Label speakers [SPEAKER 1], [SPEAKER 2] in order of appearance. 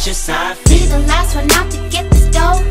[SPEAKER 1] just how I feel.
[SPEAKER 2] Be the last one out to get this dough.